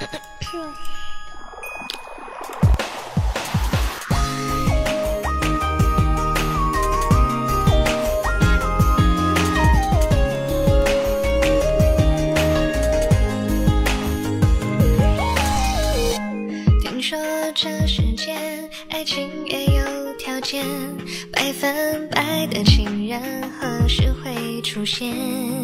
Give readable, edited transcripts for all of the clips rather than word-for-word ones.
听说这世间爱情也有条件，百分百的情人何时会出现？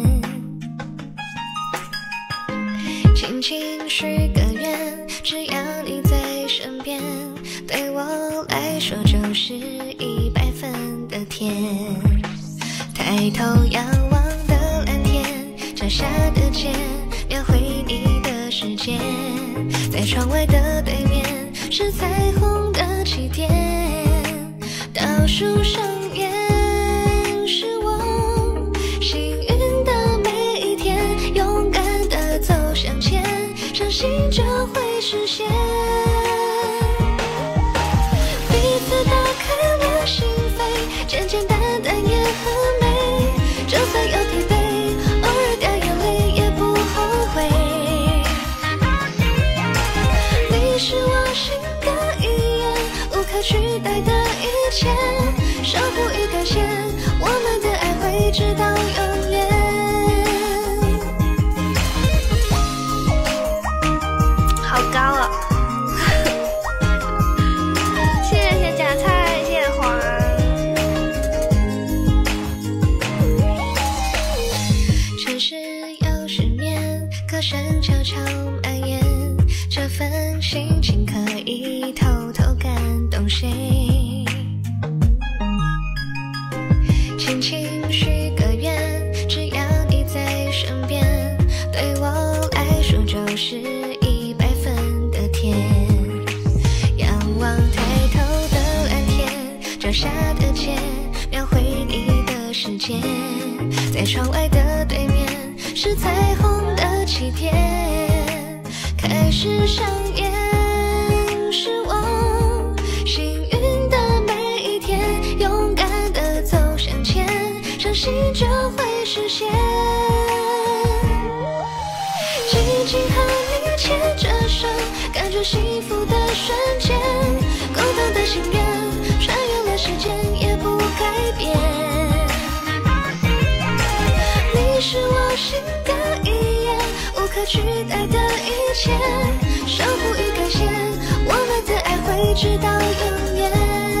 轻轻许个愿，只要你在身边，对我来说就是100分的甜。抬头仰望的蓝天，脚下的街，描绘你的世界。在窗外的对面，是彩虹的起点。倒数上演，是我幸运的每一天。勇敢的走向前，相信就会实现。彼此打开了心扉，简简单单也很美。就算有疲惫，偶尔掉眼泪也不后悔。你是我心的一眼，无可取代的一切。守护与感谢，我们的爱会直到永远。好高啊！谢谢夹菜，谢谢黄。城市有失眠，歌声悄悄蔓延，这份心情可以偷偷感动谁？轻轻许个愿，只要你在身边，对我来说就是100分的甜。仰望抬头的蓝天，脚下的街，描绘你的世界。在窗外的对面，是彩虹的起点。开始上演，是我幸运的每一天。勇敢的走向前，相信就会实现。紧紧和你牵着手，感觉幸福的瞬间。共同的心愿，穿越了时间也不改变。你是我心的一眼，无可取代的一切。守护与感谢，我们的爱会直到永远。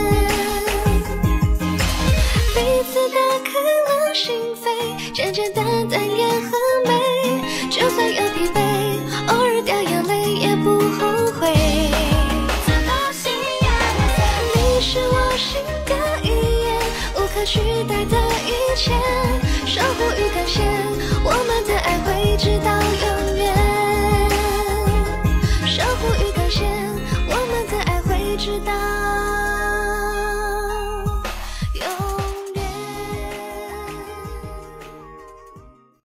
彼此打开了心扉，简简单单也很美。就算有疲惫，偶尔掉眼泪也不后悔。你是我心的一眼，无可取代的一切。守护与感谢，